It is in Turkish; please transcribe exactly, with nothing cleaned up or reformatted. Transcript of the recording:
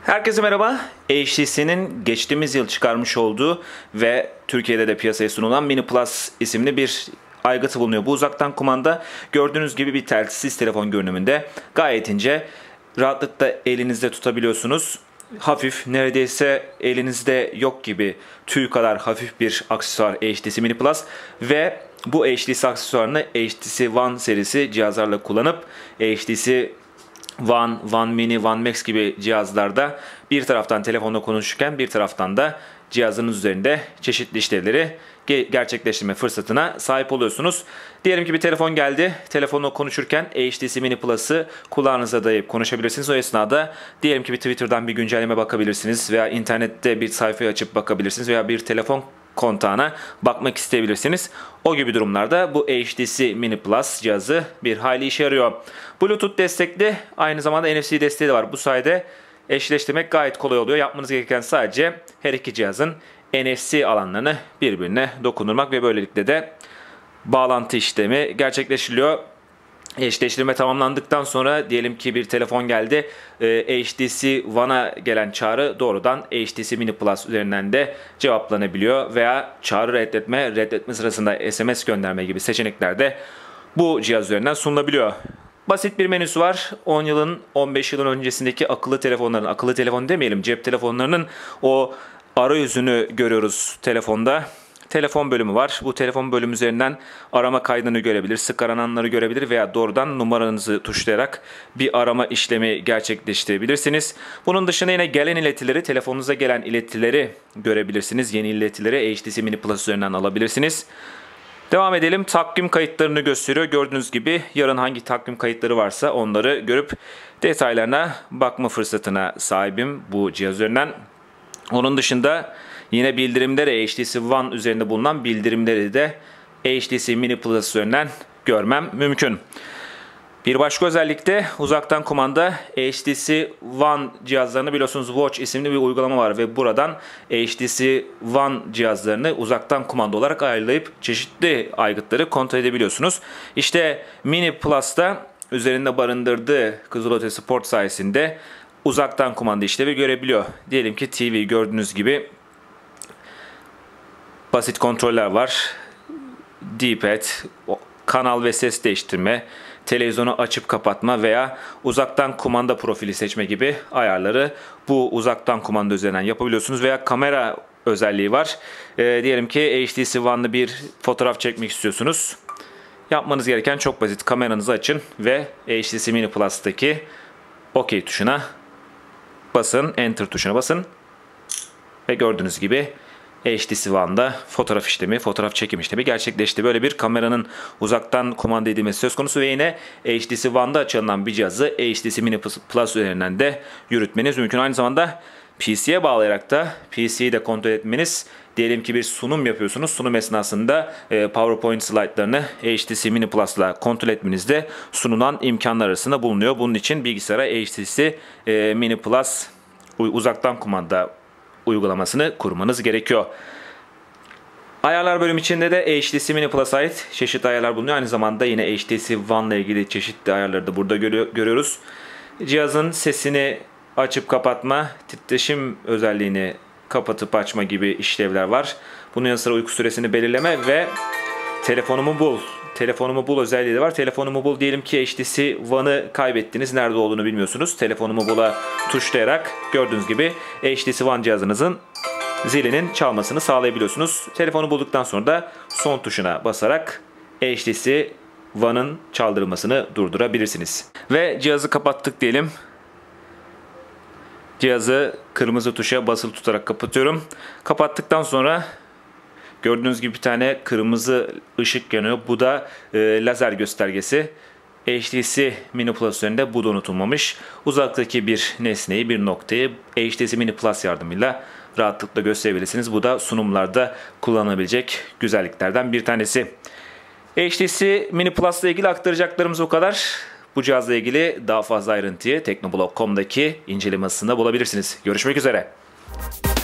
Herkese merhaba. H T C'nin geçtiğimiz yıl çıkarmış olduğu ve Türkiye'de de piyasaya sunulan Mini Plus isimli bir aygıtı bulunuyor. Bu uzaktan kumanda gördüğünüz gibi bir telsiz telefon görünümünde. Gayet ince. Rahatlıkla elinizde tutabiliyorsunuz. Hafif, neredeyse elinizde yok gibi tüy kadar hafif bir aksesuar H T C Mini Plus ve bu H T C aksesuarını H T C One serisi cihazlarla kullanıp H T C One, One Mini, One Max gibi cihazlarda bir taraftan telefonla konuşurken bir taraftan da cihazınız üzerinde çeşitli işlevleri gerçekleştirme fırsatına sahip oluyorsunuz. Diyelim ki bir telefon geldi. Telefonla konuşurken H T C Mini Plus'ı kulağınıza dayayıp konuşabilirsiniz. O esnada diyelim ki bir Twitter'dan bir güncelleme bakabilirsiniz veya internette bir sayfayı açıp bakabilirsiniz veya bir telefon kontağına bakmak isteyebilirsiniz. O gibi durumlarda bu H T C Mini Plus cihazı bir hayli işe yarıyor. Bluetooth destekli, aynı zamanda N F C desteği de var. Bu sayede eşleştirmek gayet kolay oluyor. Yapmanız gereken sadece her iki cihazın N F C alanlarını birbirine dokundurmak ve böylelikle de bağlantı işlemi gerçekleştiriliyor. Eşleştirme tamamlandıktan sonra diyelim ki bir telefon geldi. H T C One'a gelen çağrı doğrudan H T C Mini Plus üzerinden de cevaplanabiliyor. Veya çağrı reddetme, reddetme sırasında S M S gönderme gibi seçenekler de bu cihaz üzerinden sunulabiliyor. Basit bir menüsü var. on yılın, on beş yılın öncesindeki akıllı telefonların, akıllı telefon demeyelim, cep telefonlarının o arayüzünü görüyoruz telefonda. Telefon bölümü var. Bu telefon bölümü üzerinden arama kaydını görebilir, sık arananları görebilir veya doğrudan numaranızı tuşlayarak bir arama işlemi gerçekleştirebilirsiniz. Bunun dışında yine gelen iletileri, telefonunuza gelen iletileri görebilirsiniz. Yeni iletileri H T C Mini Plus üzerinden alabilirsiniz. Devam edelim. Takvim kayıtlarını gösteriyor. Gördüğünüz gibi yarın hangi takvim kayıtları varsa onları görüp detaylarına bakma fırsatına sahibim bu cihaz üzerinden. Onun dışında yine bildirimleri H T C One üzerinde bulunan bildirimleri de H T C Mini Plus üzerinden görmem mümkün. Bir başka özellik de uzaktan kumanda. H T C One cihazlarını biliyorsunuz, Watch isimli bir uygulama var ve buradan H T C One cihazlarını uzaktan kumanda olarak ayarlayıp çeşitli aygıtları kontrol edebiliyorsunuz. İşte Mini Plus'ta üzerinde barındırdığı kızılötesi port sayesinde uzaktan kumanda işlevi görebiliyor. Diyelim ki T V gördüğünüz gibi basit kontroller var. D-pad, kanal ve ses değiştirme, televizyonu açıp kapatma veya uzaktan kumanda profili seçme gibi ayarları bu uzaktan kumanda üzerinden yapabiliyorsunuz. Veya kamera özelliği var. E, diyelim ki H T C One'lı bir fotoğraf çekmek istiyorsunuz. Yapmanız gereken çok basit. Kameranızı açın ve H T C Mini Plus'taki OK tuşuna basın, Enter tuşuna basın ve gördüğünüz gibi H T C One'da fotoğraf işlemi, fotoğraf çekim işlemi gerçekleşti. Böyle bir kameranın uzaktan kumanda edilmesi söz konusu ve yine H T C One'da açılan bir cihazı H T C Mini Plus üzerinden de yürütmeniz mümkün. Aynı zamanda P C'ye bağlayarak da P C'yi de kontrol etmeniz. Diyelim ki bir sunum yapıyorsunuz. Sunum esnasında PowerPoint slaytlarını H T C Mini Plus'la kontrol etmeniz de sunulan imkanlar arasında bulunuyor. Bunun için bilgisayara H T C Mini Plus uzaktan kumanda uygulamasını kurmanız gerekiyor. Ayarlar bölümü içinde de H T C Mini Plus'a ait çeşitli ayarlar bulunuyor. Aynı zamanda yine H T C One ile ilgili çeşitli ayarları da burada görüyoruz. Cihazın sesini açıp kapatma, titreşim özelliğini kapatıp açma gibi işlevler var. Bunun yanı sıra uyku süresini belirleme ve telefonumu bul. Telefonumu bul özelliği de var. Telefonumu bul, diyelim ki H T C One'ı kaybettiniz. Nerede olduğunu bilmiyorsunuz. Telefonumu bul'a tuşlayarak gördüğünüz gibi H T C One cihazınızın zilinin çalmasını sağlayabiliyorsunuz. Telefonu bulduktan sonra da son tuşuna basarak H T C One'ın çaldırılmasını durdurabilirsiniz. Ve cihazı kapattık diyelim. Cihazı kırmızı tuşa basılı tutarak kapatıyorum. Kapattıktan sonra gördüğünüz gibi bir tane kırmızı ışık yanıyor. Bu da e, lazer göstergesi. H T C Mini Plus üzerinde bu da unutulmamış. Uzaktaki bir nesneyi, bir noktayı H T C Mini Plus yardımıyla rahatlıkla gösterebilirsiniz. Bu da sunumlarda kullanılabilecek güzelliklerden bir tanesi. H T C Mini Plus ile ilgili aktaracaklarımız o kadar. Bu cihazla ilgili daha fazla ayrıntıyı teknoblog nokta com'daki incelemesinde bulabilirsiniz. Görüşmek üzere.